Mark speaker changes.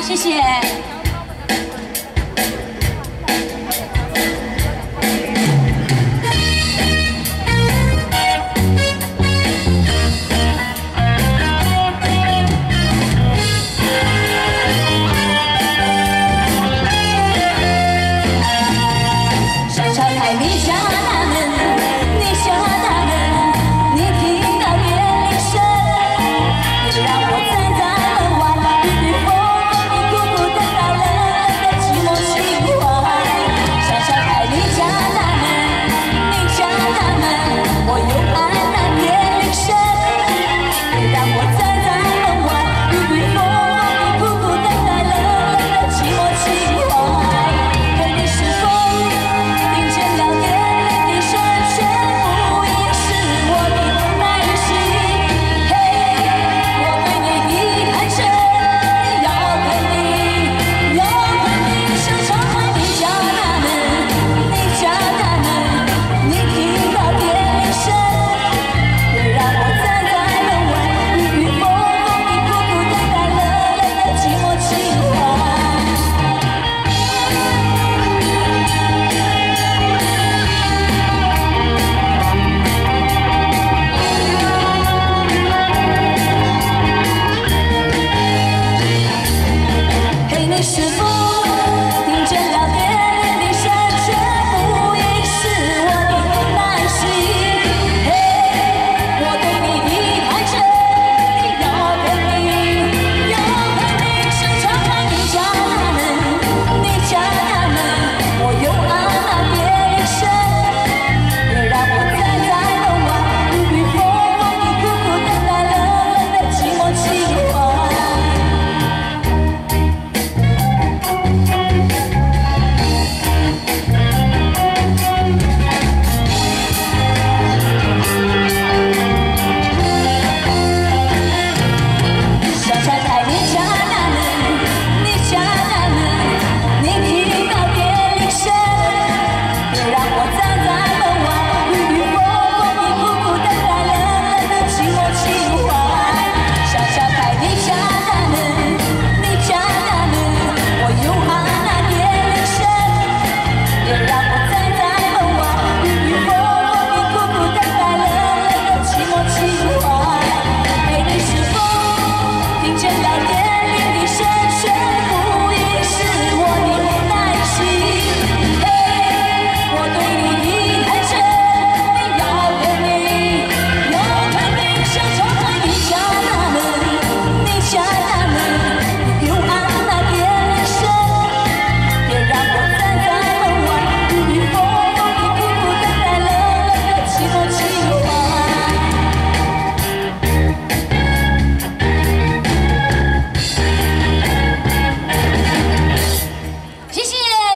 Speaker 1: 谢谢。小小孩，你家大门，你下大门，你听到电铃声，你让我站在门外，雨风你孤孤单单冷冷的寂寞情怀。小小孩，你家大门，你家大门，我又按那电铃声，你让我站在门外，雨风你孤孤单单冷冷的寂寞情怀。可你是否听见了电铃声，却不应是我的耐心？嘿，我对你的爱真要肯定，要肯定。小小孩，你家大门，你家大门，你听到电铃声，别让我站在门外，雨风你孤孤单单冷冷的寂寞情怀。嘿，你是否